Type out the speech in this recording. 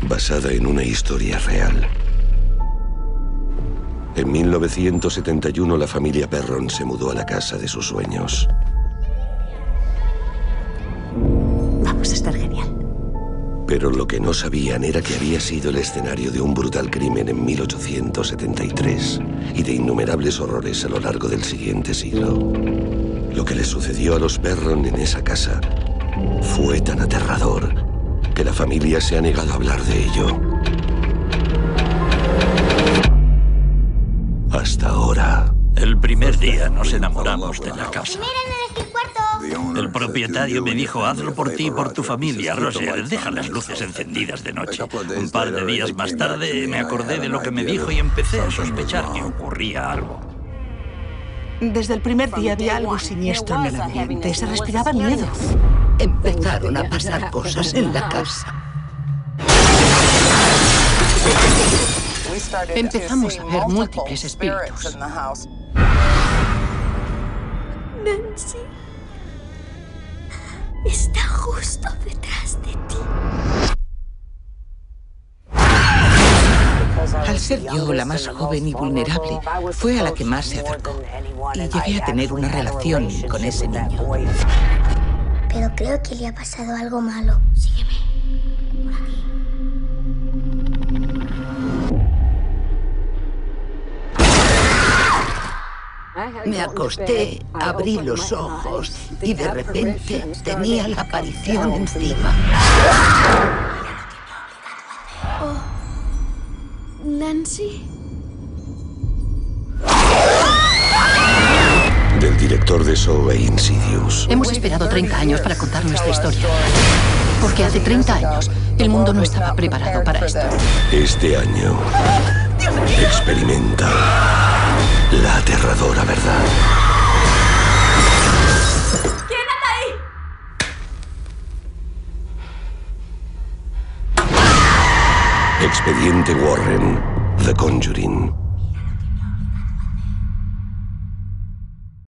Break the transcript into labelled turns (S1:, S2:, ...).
S1: basada en una historia real. En 1971 la familia Perron se mudó a la casa de sus sueños.
S2: Vamos a estar genial.
S1: Pero lo que no sabían era que había sido el escenario de un brutal crimen en 1873 y de innumerables horrores a lo largo del siguiente siglo. Lo que le sucedió a los Perron en esa casa fue tan aterrador que la familia se ha negado a hablar de ello. Hasta ahora.
S3: El primer día nos enamoramos de la casa.
S4: ¡Miren el cuarto!
S3: El propietario me dijo, hazlo por ti y por tu familia, Roger. Deja las luces encendidas de noche. Un par de días más tarde me acordé de lo que me dijo y empecé a sospechar que ocurría algo.
S2: Desde el primer día había algo siniestro en el ambiente. Se respiraba miedo.
S5: Empezaron a pasar cosas en la casa.
S6: Empezamos a ver múltiples espíritus.
S4: Nancy está justo detrás de ti.
S5: Al ser yo la más joven y vulnerable, fue a la que más se acercó. Y llegué a tener una relación con ese niño.
S4: Pero creo que le ha pasado algo malo. Sígueme. Por aquí.
S5: Me acosté, abrí los ojos y de repente tenía la aparición encima.
S4: Oh, Nancy.
S1: Del director de Saw e Insidious.
S6: Hemos esperado 30 años para contar nuestra historia. Porque hace 30 años el mundo no estaba preparado para esto.
S1: Este año experimenta la aterradora verdad.
S4: ¿Quién anda ahí?
S1: Expediente Warren, The Conjuring.